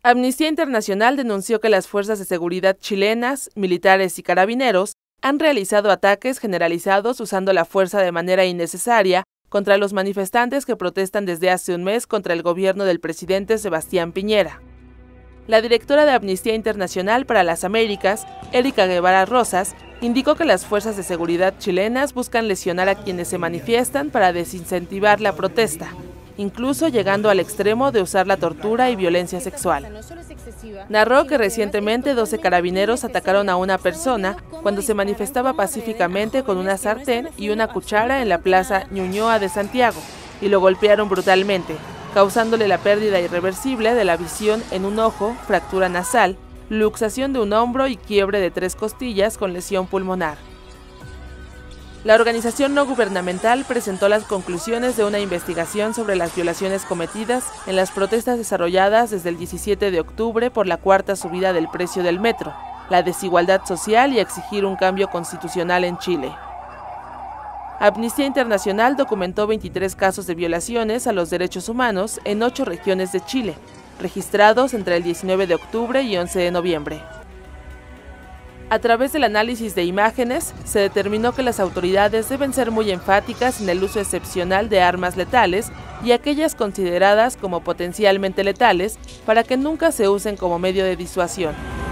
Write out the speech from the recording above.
Amnistía Internacional denunció que las fuerzas de seguridad chilenas, militares y carabineros han realizado ataques generalizados usando la fuerza de manera innecesaria contra los manifestantes que protestan desde hace un mes contra el gobierno del presidente Sebastián Piñera. La directora de Amnistía Internacional para las Américas, Erika Guevara Rosas, indicó que las fuerzas de seguridad chilenas buscan lesionar a quienes se manifiestan para desincentivar la protesta, incluso llegando al extremo de usar la tortura y violencia sexual. Narró que recientemente 12 carabineros atacaron a una persona cuando se manifestaba pacíficamente con una sartén y una cuchara en la plaza Ñuñoa de Santiago, y lo golpearon brutalmente, causándole la pérdida irreversible de la visión en un ojo, fractura nasal, luxación de un hombro y quiebre de 3 costillas con lesión pulmonar. La organización no gubernamental presentó las conclusiones de una investigación sobre las violaciones cometidas en las protestas desarrolladas desde el 17 de octubre por la cuarta subida del precio del metro, la desigualdad social y exigir un cambio constitucional en Chile. Amnistía Internacional documentó 23 casos de violaciones a los derechos humanos en 8 regiones de Chile, registrados entre el 19 de octubre y 11 de noviembre. A través del análisis de imágenes, se determinó que las autoridades deben ser muy enfáticas en el uso excepcional de armas letales y aquellas consideradas como potencialmente letales para que nunca se usen como medio de disuasión.